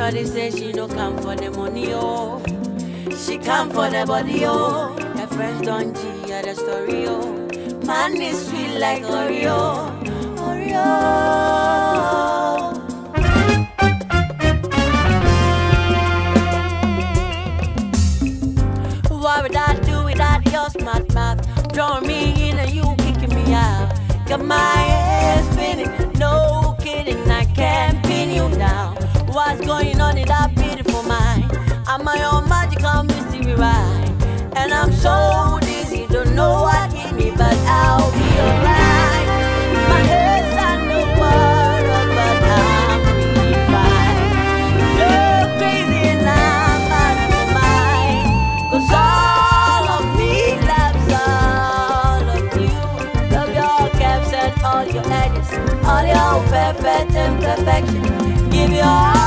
Everybody say she no come for the money, oh. She come for the body, oh. Her friends don't G at the story, oh. Man is sweet like Oreo, Oreo. What would I do without your smart mouth? Drawing me in and you kicking me out. Got my head spinning, no kidding, I can't pin you down. What's going on in that beautiful mind? I'm my own magical mystery ride. And I'm so dizzy, don't know what hit me, but I'll be alright. My head's underwater, but I'm really fine. So crazy and I'm out of my mind. 'Cause all of me loves all of you. Love your caps and all your edges, all your perfect imperfection. Give your